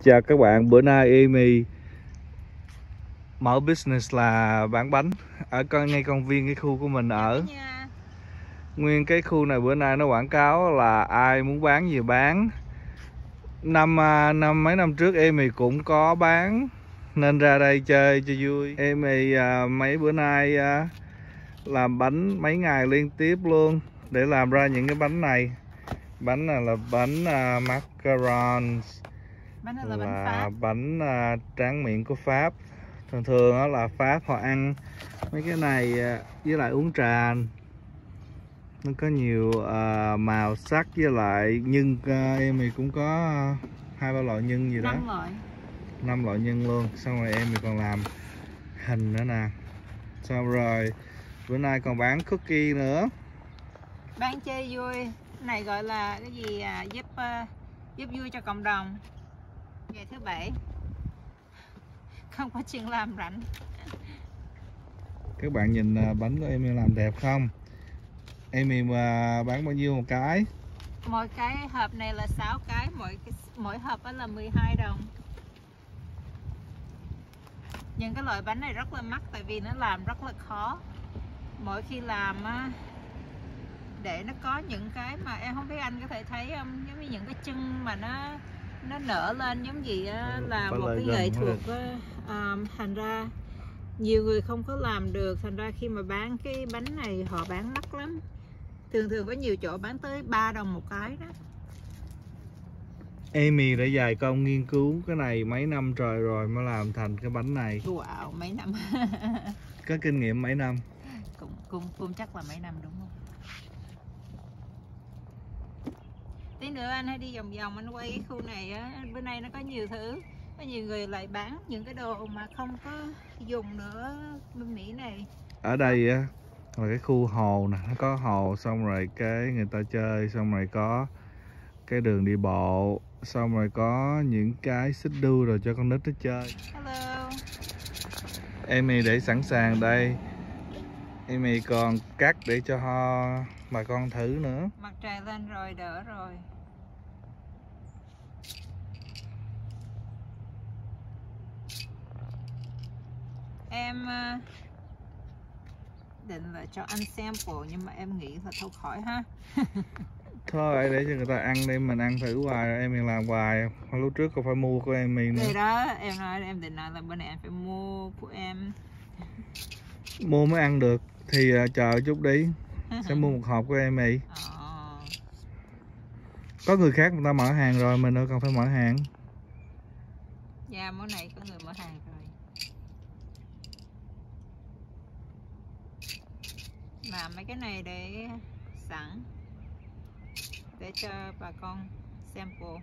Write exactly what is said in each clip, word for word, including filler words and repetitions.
Chào các bạn, bữa nay Amy mở business là bán bánh ở ngay công viên cái khu của mình ở. Nguyên cái khu này bữa nay nó quảng cáo là ai muốn bán gì bán. Năm năm mấy năm trước Amy cũng có bán nên ra đây chơi cho vui. Amy à, mấy bữa nay à, làm bánh mấy ngày liên tiếp luôn để làm ra những cái bánh này. Bánh này là bánh à, macarons. Bánh này là, là bánh Pháp. bánh uh, tráng miệng của Pháp. Thường thường đó là Pháp họ ăn mấy cái này uh, với lại uống trà. Nó có nhiều uh, màu sắc với lại nhân. uh, em thì cũng có uh, hai ba loại nhân gì đó. Năm loại. Năm loại nhân luôn. Xong rồi em thì còn làm hình nữa nè. Xong rồi bữa nay còn bán cookie nữa. Bán chơi vui. Cái này gọi là cái gì à, giúp uh, giúp vui cho cộng đồng. Ngày thứ bảy không có chuyện làm rảnh. Các bạn nhìn bánh của em làm đẹp không? Em mà bán bao nhiêu một cái? Mỗi cái hộp này là sáu cái, mỗi cái, mỗi hộp đó là mười hai đồng. Nhưng cái loại bánh này rất là mắc tại vì nó làm rất là khó. Mỗi khi làm á, để nó có những cái mà em không biết anh có thể thấy không, giống như những cái chân mà nó nó nở lên giống gì á, là một cái nghệ thuật á. À, thành ra nhiều người không có làm được, thành ra khi mà bán cái bánh này họ bán mắc lắm. Thường thường có nhiều chỗ bán tới ba đồng một cái đó. Amy đã dài công nghiên cứu cái này mấy năm trời rồi mới làm thành cái bánh này. Wow, mấy năm. Có kinh nghiệm mấy năm? Cũng, cũng, cũng chắc là mấy năm đúng không? Tí nữa anh hãy đi vòng vòng anh quay cái khu này á, bữa nay nó có nhiều thứ. Có nhiều người lại bán những cái đồ mà không có dùng nữa bên Mỹ này. Ở đây á là cái khu hồ nè, nó có hồ xong rồi cái người ta chơi, xong rồi có cái đường đi bộ, xong rồi có những cái xích đu rồi cho con nít nó chơi. Hello. Amy để sẵn sàng đây. Amy còn cắt để cho ho bà con thử nữa. Mặt trời lên rồi, đỡ rồi. Em định là cho anh sample nhưng mà em nghĩ là thôi khỏi ha. Thôi để cho người ta ăn đi, mình ăn thử hoài rồi em làm hoài. Lúc trước còn phải mua của em nữa. Thì đó em nói em định nói là bữa nay em phải mua của em. Mua mới ăn được thì uh, chờ chút đi. Sẽ mua một hộp của em đi. Ờ. Có người khác người ta mở hàng rồi, mình đâu cần phải mở hàng. Dạ món này có người mở hàng rồi. Làm mấy cái này để sẵn để cho bà con sample.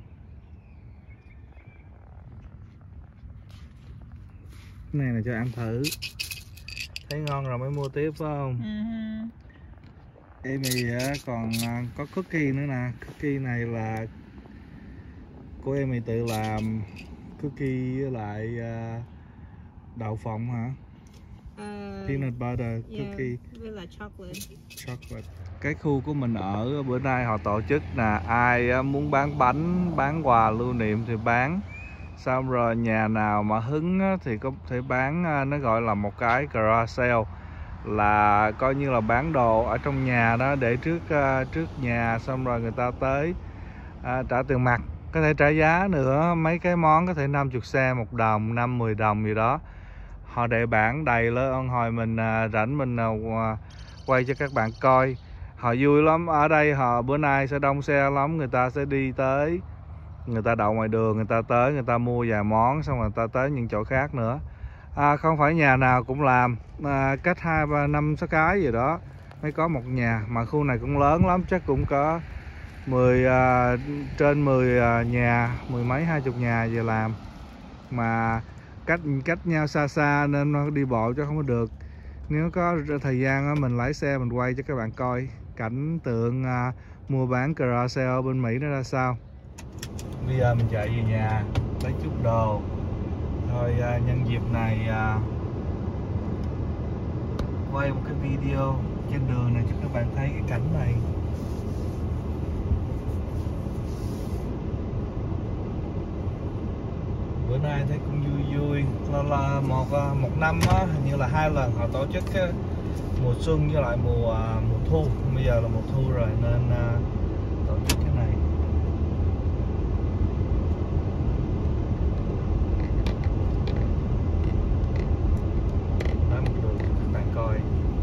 Cái này là cho ăn thử. Thấy ngon rồi mới mua tiếp phải không? Uh-huh. Em thì còn có cookie nữa nè. Cookie này là của em thì tự làm. Cookie với lại đậu phộng hả? Uh, Peanut butter cookie. Yeah, với là chocolate. Chocolate. Cái khu của mình ở bữa nay họ tổ chức là ai muốn bán bánh, bán quà lưu niệm thì bán. Xong rồi nhà nào mà hứng thì có thể bán, nó gọi là một cái garage sale, là coi như là bán đồ ở trong nhà đó để trước trước nhà, xong rồi người ta tới à, trả tiền mặt, có thể trả giá nữa. Mấy cái món có thể năm mươi sen một đồng, năm mười đồng gì đó. Họ để bảng đầy lên, hồi mình à, rảnh mình à, quay cho các bạn coi. Họ vui lắm, ở đây họ bữa nay sẽ đông xe lắm, người ta sẽ đi tới, người ta đậu ngoài đường, người ta tới, người ta mua vài món, xong rồi người ta tới những chỗ khác nữa. À, không phải nhà nào cũng làm, à, cách hai ba năm sáu cái gì đó mới có một nhà, mà khu này cũng lớn lắm, chắc cũng có mười à, trên mười à, nhà, mười mấy hai chục nhà về làm, mà cách cách nhau xa xa nên nó đi bộ cho không có được. Nếu có thời gian mình lái xe mình quay cho các bạn coi cảnh tượng à, mua bán garage sale ở bên Mỹ nó ra sao. Bây giờ mình chạy về nhà lấy chút đồ. Thôi à, nhân dịp này à, quay một cái video trên đường này cho các bạn thấy cái cảnh này. bữa nay thấy cũng vui vui. Là, là một một năm á, hình như là hai lần họ tổ chức á, mùa xuân với lại mùa mùa thu. Bây giờ là mùa thu rồi nên uh, tổ chức cái này. Nói một đường cho các bạn coi.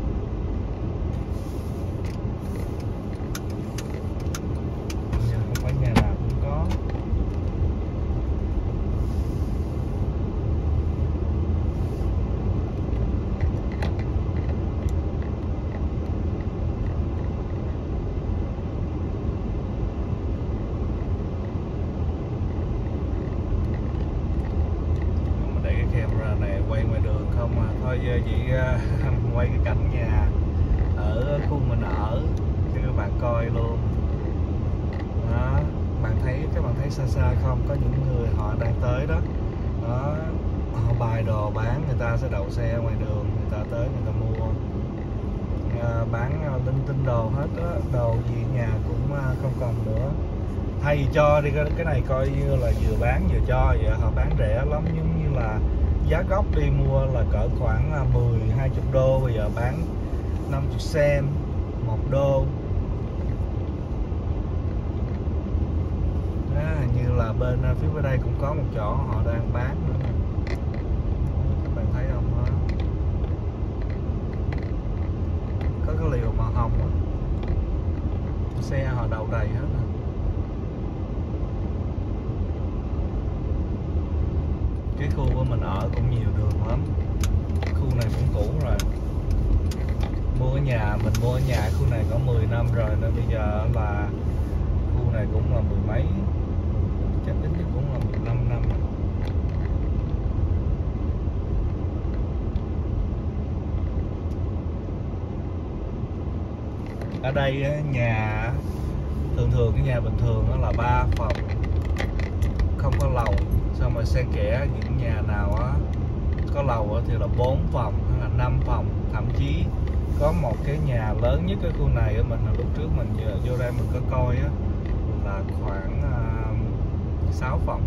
Giờ không phải nhà nào cũng có. Thôi giờ chị uh, quay cái cảnh nhà ở khu mình ở cho các bạn coi luôn đó. Bạn thấy các bạn thấy xa xa không, có những người họ đang tới đó, đó họ bày đồ bán, người ta sẽ đậu xe ngoài đường, người ta tới người ta mua uh, bán uh, linh tinh đồ hết đó, đồ gì nhà cũng uh, không còn nữa. Thay vì cho đi cái, cái này coi như là vừa bán vừa cho vậy, họ bán rẻ lắm, giống như là giá gốc đi mua là cỡ khoảng mười hai mươi đô, bây giờ bán năm mươi cent một đô. Đó, hình như là bên phía bên đây cũng có một chỗ họ đang bán nữa. Các bạn thấy không đó? Có cái liều màu hồng đó. Xe họ đậu đầy hết rồi. Cái khu của mình ở cũng nhiều đường lắm. Khu này cũng cũ rồi. Mua cái nhà, mình mua cái nhà khu này có mười năm rồi, nên bây giờ là khu này cũng là mười mấy, chắc ít nhất cũng là mười lăm năm. Ở đây nhà thường thường cái nhà bình thường là ba phòng, không có lầu. Xong rồi xen kẽ những nhà nào á có lầu thì là bốn phòng hay là năm phòng, thậm chí có một cái nhà lớn nhất cái khu này mình là lúc trước mình vô đây mình có coi á, là khoảng uh, sáu phòng.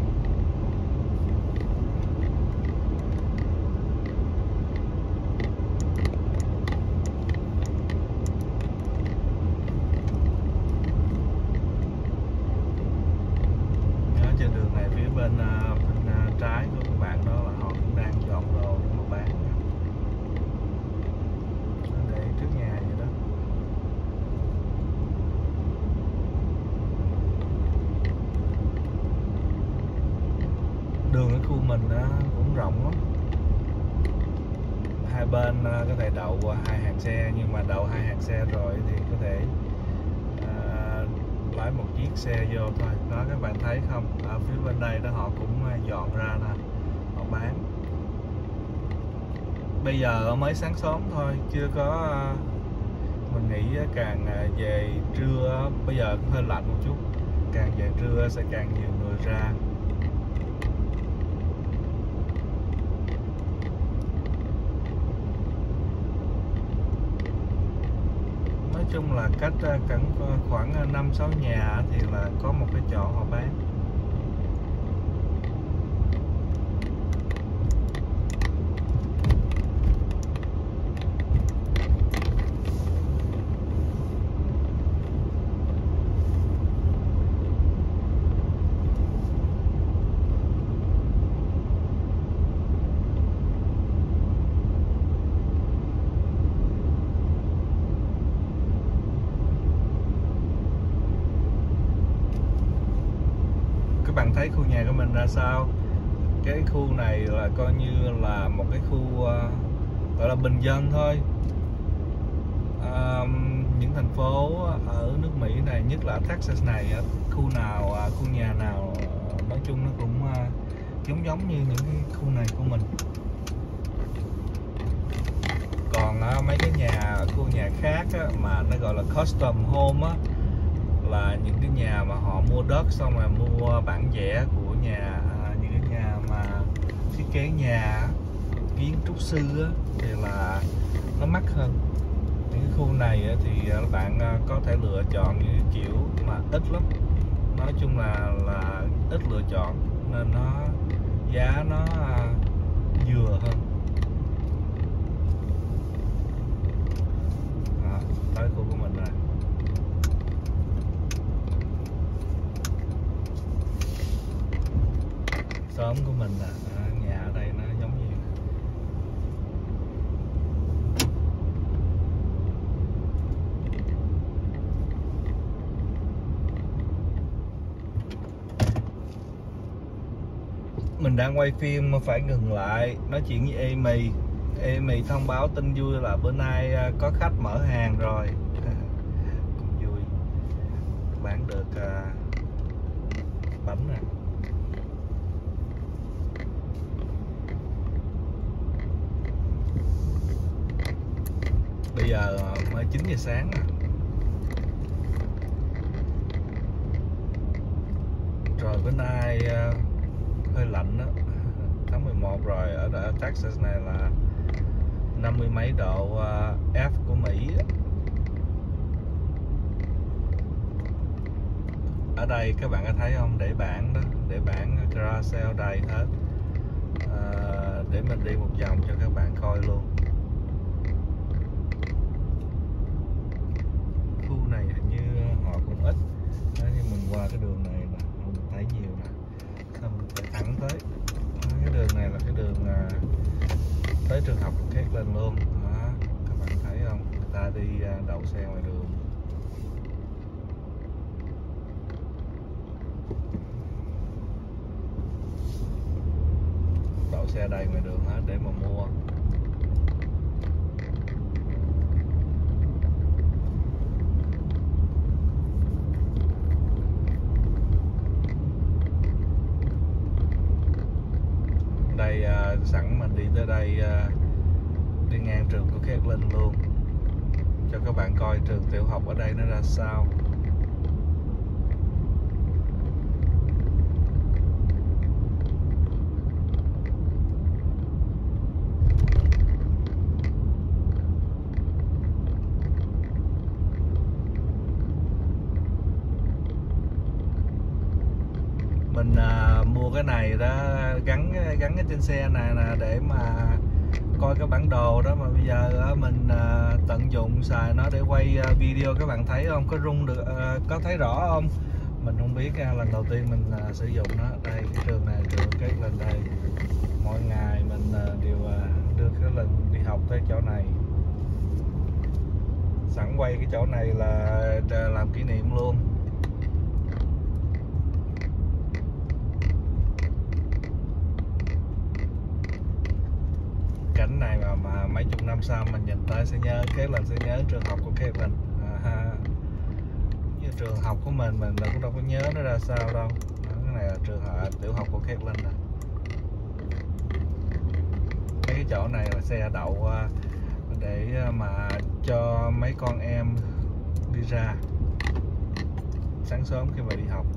Ở trên đường này phía bên uh, bên uh, trái của các bạn đó là họ cũng đang dọn đồ để mà bán. Để trước nhà vậy đó. Đường ở khu mình uh, cũng rộng lắm. Hai bên uh, có thể đậu hai hàng xe, nhưng mà đậu hai hàng xe rồi thì có thể uh, lái một chiếc xe vô thôi. Đó, các bạn thấy không, ở phía bên đây đó họ cũng dọn ra nè, họ bán. Bây giờ mới sáng sớm thôi, chưa có, mình nghĩ càng về trưa, bây giờ cũng hơi lạnh một chút, càng về trưa sẽ càng nhiều người ra. Nói chung là cách khoảng năm sáu nhà thì là có một cái chỗ họ bán. Bạn thấy khu nhà của mình ra sao? Cái khu này là coi như là một cái khu uh, gọi là bình dân thôi. Uh, những thành phố ở nước Mỹ này, nhất là Texas này, khu nào, uh, khu nhà nào uh, nói chung nó cũng uh, giống giống như những cái khu này của mình. Còn uh, mấy cái nhà, khu nhà khác á, mà nó gọi là custom home á, là những cái nhà mà họ mua đất xong rồi mua bản vẽ của nhà, những cái nhà mà thiết kế nhà, kiến trúc sư á, thì là nó mắc hơn. Những cái khu này thì bạn có thể lựa chọn những cái kiểu mà ít lắm, nói chung là là ít lựa chọn, nên nó giá nó à, vừa hơn. Đó, tới khu của mình rồi. Xóm của mình là à, nhà ở đây nó giống như mình đang quay phim mà phải ngừng lại nói chuyện với Amy. Amy thông báo tin vui là bữa nay có khách mở hàng rồi. Cũng vui, bán được uh, bánh nè. Bây giờ mới chín giờ sáng nè. Rồi bữa nay uh, hơi lạnh đó. Tháng mười một rồi, ở, ở Texas này là năm mươi mấy độ uh, F của Mỹ. Ở đây các bạn có thấy không, để bảng đó, để bảng garage sale đầy hết. Uh, để mình đi một vòng cho các bạn coi luôn. Khu này hình như họ cũng ít. Đó, nhưng mình qua cái đường này nè, mình thấy nhiều nè. Nên mình phải thẳng tới. Cái đường này là cái đường uh, tới trường học của Kirkland luôn. Đó, các bạn thấy không? Người ta đi uh, đậu xe ngoài đường. Đậu xe đầy ngoài đường hết để mà mua. Đây uh, sẵn mình đi tới đây uh, đi ngang trường của Kirkland luôn cho các bạn coi trường tiểu học ở đây nó ra sao. Mình à, mua cái này đó gắn gắn cái trên xe này nè để mà coi cái bản đồ đó, mà bây giờ á, mình à, tận dụng xài nó để quay à, video. Các bạn thấy không, có rung được à, có thấy rõ không? Mình không biết à, lần đầu tiên mình à, sử dụng nó. Đây cái trường này, trường Kirkland đây. Mỗi ngày mình à, đều à, đưa cái lần đi học tới chỗ này. Sẵn quay cái chỗ này là làm kỷ niệm luôn. Cảnh này mà, mà mấy chục năm sau mình nhìn tới sẽ nhớ Kirkland, sẽ nhớ trường học của Kirkland. À, như trường học của mình mình cũng đâu có nhớ nó ra sao đâu. Đó, cái này là trường học tiểu học của Kirkland nè. Mấy cái chỗ này là xe đậu để mà cho mấy con em đi ra sáng sớm khi mà đi học.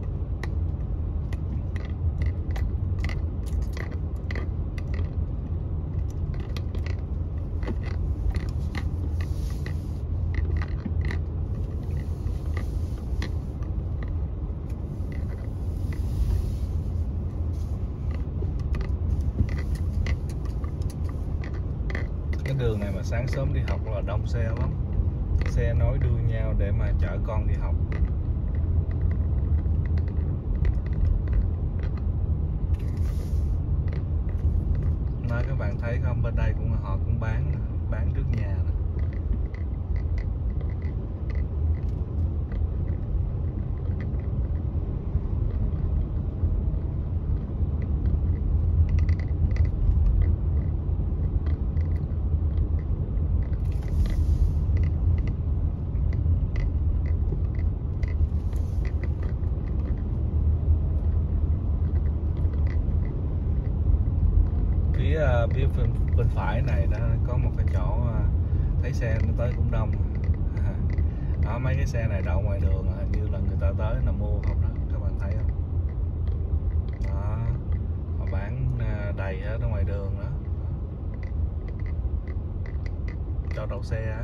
Cái đường này mà sáng sớm đi học là đông xe lắm. Xe nối đuôi nhau để mà chở con đi học. Nói các bạn thấy không, bên đây cũng họ cũng bán bán trước nhà nè. Phía phía bên, bên phải này đó có một cái chỗ thấy xe nó tới cũng đông. Đó, mấy cái xe này đậu ngoài đường hình như là người ta tới là mua không đó, các bạn thấy không? Đó, họ bán đầy hết ở ngoài đường đó. Chỗ đậu xe á.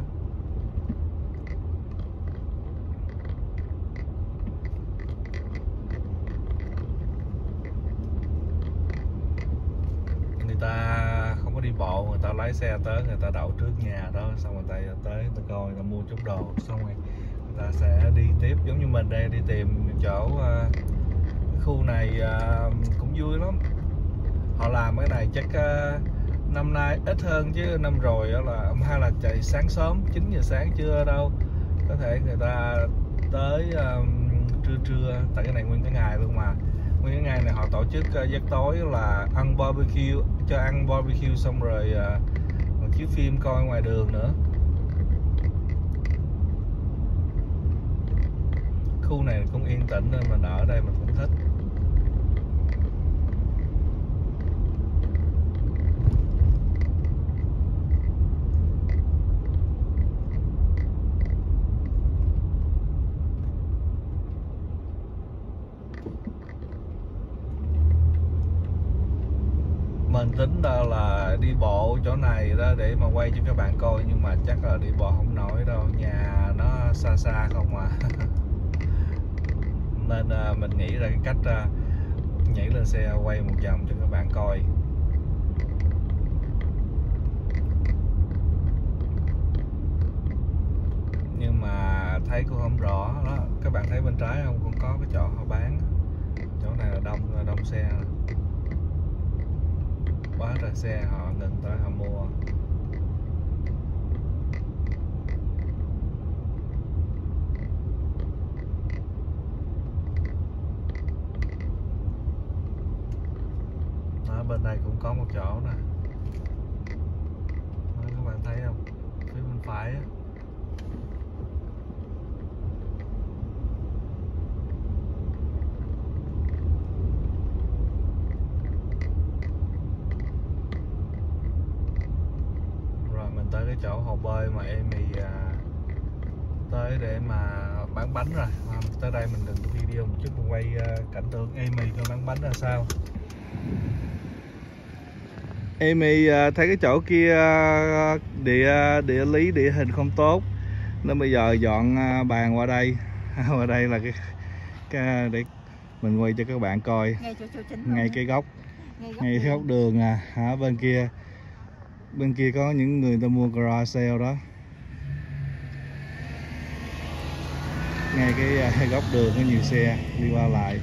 ta không có đi bộ, người ta lái xe tới, người ta đậu trước nhà đó, xong người ta tới người ta coi, người ta mua chút đồ, xong rồi người ta sẽ đi tiếp. Giống như mình đây đi tìm chỗ uh, khu này uh, cũng vui lắm. Họ làm cái này chắc uh, năm nay ít hơn chứ năm rồi đó là hay là chạy sáng sớm chín giờ sáng chưa đâu, có thể người ta tới uh, trưa trưa, tại cái này nguyên cái ngày luôn mà. Nguyên cái ngày này họ tổ chức uh, giấc tối là ăn barbecue, cho ăn barbecue xong rồi uh, chiếu phim coi ngoài đường nữa. Khu này cũng yên tĩnh nên mình ở đây mình cũng thích. Mình tính đó là đi bộ chỗ này đó để mà quay cho các bạn coi, nhưng mà chắc là đi bộ không nổi đâu, nhà nó xa xa không à. Nên uh, mình nghĩ ra cái cách uh, nhảy lên xe quay một vòng cho các bạn coi. Nhưng mà thấy cũng không rõ đó. Các bạn thấy bên trái không, cũng có cái chỗ họ bán. Chỗ này là đông đông xe, quá trời xe, họ ngừng tới họ mua. Đó, bên đây cũng có một chỗ nè. Đó, các bạn thấy không? Phía bên phải á. Rồi mình tới cái chỗ hồ bơi mà Amy à, tới để mà bán bánh rồi. À, tới đây mình đừng video một chút, mình quay uh, cảnh tượng Amy coi bán bánh ra sao. Amy uh, thấy cái chỗ kia uh, địa địa lý địa hình không tốt nên bây giờ dọn uh, bàn qua đây. Qua đây là cái, cái để mình quay cho các bạn coi ngay, chỗ, chỗ chính ngay cái góc ngay góc, ngay cái góc đường à. Hả, bên kia bên kia có những người ta mua garage sale đó. Ngay cái uh, góc đường có nhiều xe đi qua lại.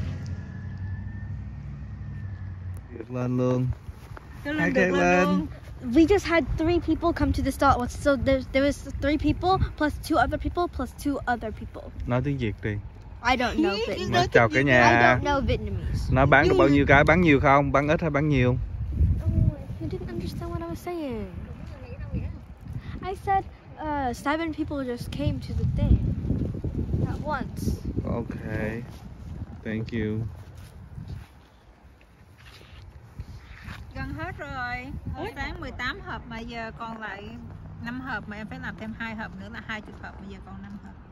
Được lên luôn. Hi, Caitlin. We just had three people come to the stall. So there, there was three people plus two other people plus two other people. Nói tiếng Việt đi. I don't know Vietnamese. Nói chào cả nhà. I don't know Vietnamese. Nó bán được bao nhiêu cái? Bán nhiều không? Bán ít hay bán nhiều? Oh, you didn't understand what I was saying. I said uh, seven people just came to the thing at once. Okay. Thank you. Gần hết rồi. Hồi sáng mười tám hộp mà giờ còn lại năm hộp, mà em phải làm thêm hai hộp nữa là hai mươi hộp, bây giờ còn năm hộp.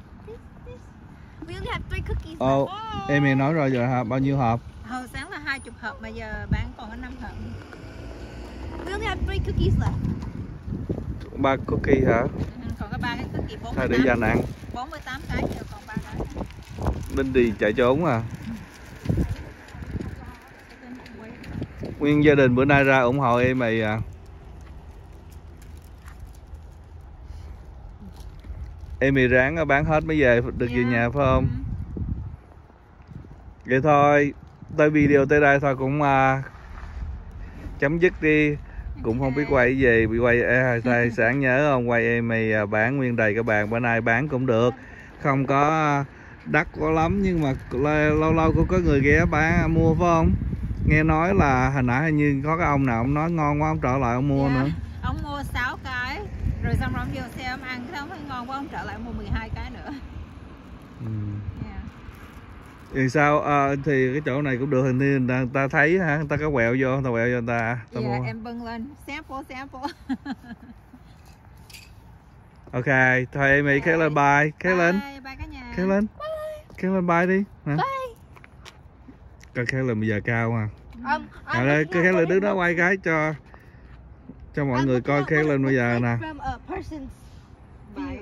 We only have three cookies. Ồ, oh, em nói rồi rồi hả? Bao nhiêu hộp? Hồi sáng là hai mươi hộp mà giờ bán còn có năm hộp. We only have three cookies left. Ba cookie hả? Ừ, còn có ba cái cookie bốn mươi tám. Thôi để dành ăn. bốn mươi tám cái giờ còn ba cái. Đinh đi chạy trốn à. Nguyên gia đình bữa nay ra ủng hộ em mày à. Em mày ráng bán hết mới về được về Yeah. nhà phải không? Ừ. Vậy thôi, tới video tới đây thôi cũng uh, chấm dứt đi. Cũng không biết quay cái gì, bị quay à, sáng nhớ không, quay em mày bán nguyên đầy cái bàn, bữa nay bán cũng được, không có đắt quá lắm nhưng mà lâu lâu cũng có người ghé bán mua phải không? Nghe nói là hồi nãy hình như có cái ông nào ông nói ngon quá, ông trở lại ông mua Yeah. nữa. Ông mua sáu cái rồi xong rồi ông vô xe ông ăn, cái ông thấy ngon quá ông trở lại mua mười hai cái nữa. Ừ. Yeah. Thì sao à, thì cái chỗ này cũng được, hình như người ta thấy hả, người ta có quẹo vô, người ta quẹo vô người ta, ta Yeah, mua. em bưng lên sample sample. Ok, thôi em nghĩ kéo lên bye, kéo lên, Bye, bye cả nhà. kéo lên, kéo lên bye đi. Hả? Bye. Coi kéo lên bây giờ cao à. Um, À đây, kéo lên đứng đó quay cái cho cho mọi người coi kéo lên bây giờ nè. From a person's Bye.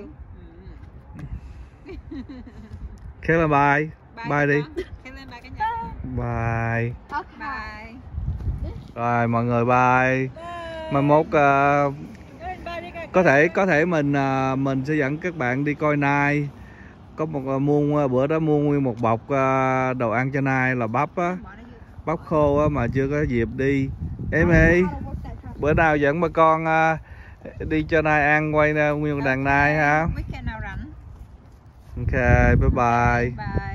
Kéo lên bye, bye đi. Kéo lên bye cả nhà. Bye. Okay. Bye. Rồi mọi người bye. Mai mốt uh, có thể có thể mình uh, mình sẽ dẫn các bạn đi coi nai. Có một uh, mua bữa đó mua nguyên một bọc uh, đồ ăn cho nai là bắp á, bắp khô á mà chưa có dịp đi. Em ơi, bữa nào dẫn ba con uh, đi cho nai ăn, quay uh, nguyên một đàn nai ha. Mấy khi nào rảnh. Ok, bye bye. Bye.